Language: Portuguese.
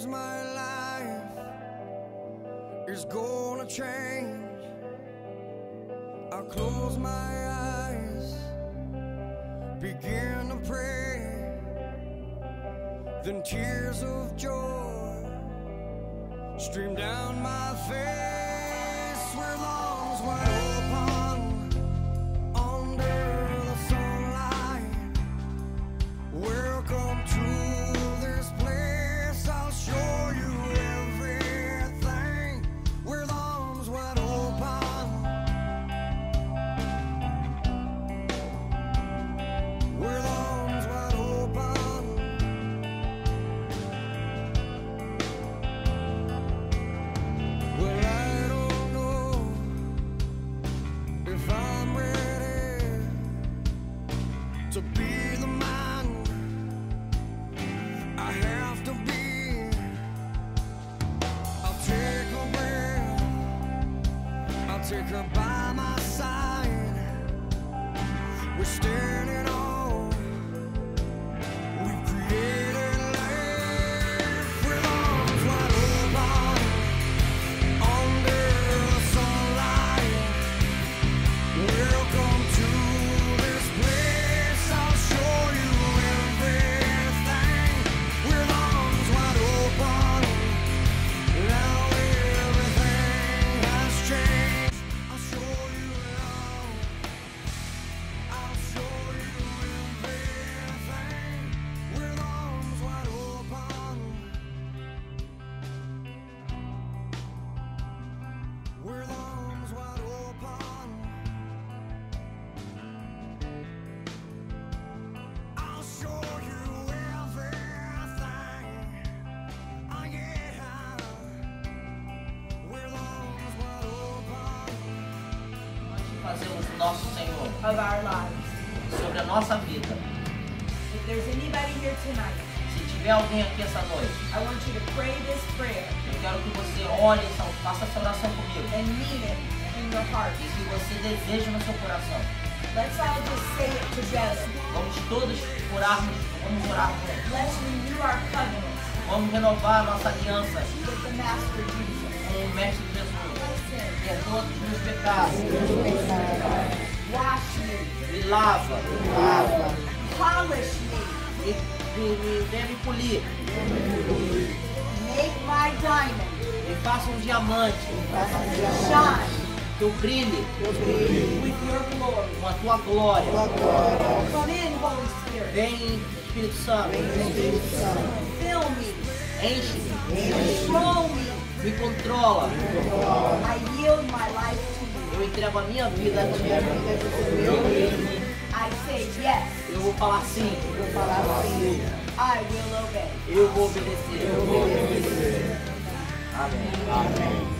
Here's my life is gonna change. I'll close my eyes, begin to pray, then tears of joy stream down my face. Where lungs wide open under the sunlight. Welcome to this place. I'll show you everything. With arms wide open. With arms wide open. Well, I don't know if I'm ready to be the man I have to be. I'll take a breath, I'll take her by my side. We're standing on, we've created life. With arms wide open under the sunlight. Welcome to this place. I'll show you everything. With arms wide open. Now everything has changed. I'll show you love. I'll show you everything. With arms wide open. With arms wide open. I'll show you everything. Oh yeah. With arms wide open. Fazemos o nosso Senhor of our lives. sobre a nossa vida. If there's anybody here tonight, Se tiver alguém aqui essa noite, I want you to pray this prayer eu quero que você ore, faça essa oração comigo. and mean it in your heart. E que você deseje no seu coração. Let's all just say it together. Vamos todos orarmos, vamos orar juntos. Let's renew our covenants Vamos renovar a nossa aliança with the Master Jesus. com o Mestre Jesus. Listen, Perdoa os meus pecados, wash me, me lava, polish me, vem me polir, make my diamond me faça um diamante, shine que eu brilhe with your glory. com a tua glória. Come in, Holy Spirit. Vem, Espírito Santo, Fill me, enche-me, control me. me controla. I yield my life to you. Eu entrego a minha vida a ti. I say yes. Eu vou falar sim. I will obey. Eu vou obedecer. Amém.